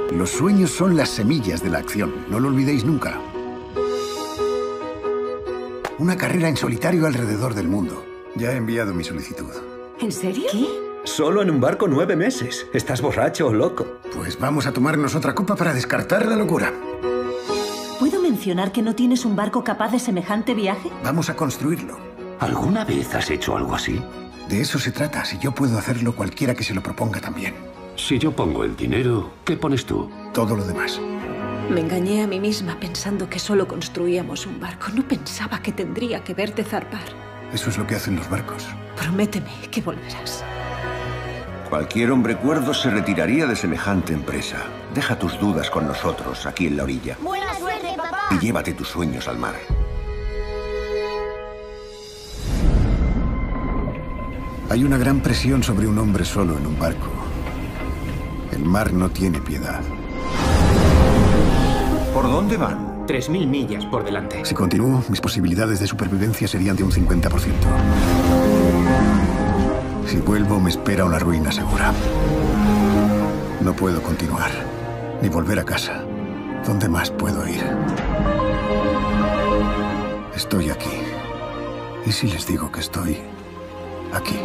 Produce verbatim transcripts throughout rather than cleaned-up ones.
Los sueños son las semillas de la acción. No lo olvidéis nunca. Una carrera en solitario alrededor del mundo. Ya he enviado mi solicitud. ¿En serio? ¿Qué? Solo en un barco nueve meses. ¿Estás borracho o loco? Pues vamos a tomarnos otra copa para descartar la locura. ¿Puedo mencionar que no tienes un barco capaz de semejante viaje? Vamos a construirlo. ¿Alguna vez has hecho algo así? De eso se trata. Si yo puedo hacerlo, cualquiera que se lo proponga también. Si yo pongo el dinero, ¿qué pones tú? Todo lo demás. Me engañé a mí misma pensando que solo construíamos un barco. No pensaba que tendría que verte zarpar. Eso es lo que hacen los barcos. Prométeme que volverás. Cualquier hombre cuerdo se retiraría de semejante empresa. Deja tus dudas con nosotros, aquí en la orilla. ¡Buena suerte, papá! Y llévate tus sueños al mar. Hay una gran presión sobre un hombre solo en un barco. El mar no tiene piedad. ¿Por dónde van? Tres mil millas por delante. Si continúo, mis posibilidades de supervivencia serían de un cincuenta por ciento. Si vuelvo, me espera una ruina segura. No puedo continuar, ni volver a casa. ¿Dónde más puedo ir? Estoy aquí. ¿Y si les digo que estoy aquí?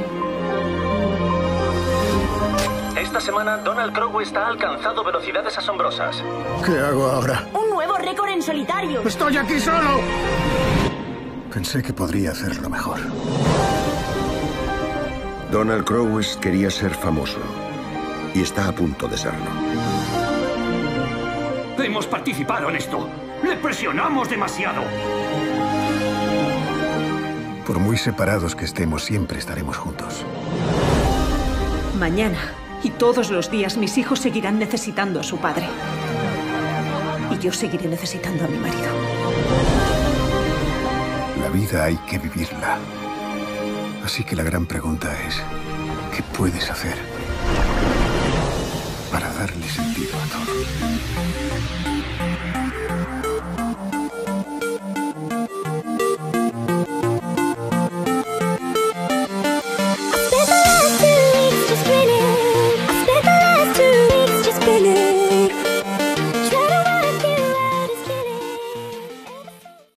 Esta semana, Donald Crowest ha alcanzado velocidades asombrosas. ¿Qué hago ahora? ¡Un nuevo récord en solitario! ¡Estoy aquí solo! Pensé que podría hacerlo mejor. Donald Crowest quería ser famoso. Y está a punto de serlo. Hemos participado en esto. Le presionamos demasiado. Por muy separados que estemos, siempre estaremos juntos. Mañana y todos los días mis hijos seguirán necesitando a su padre. Y yo seguiré necesitando a mi marido. La vida hay que vivirla. Así que la gran pregunta es, ¿qué puedes hacer para darle sentido a todo?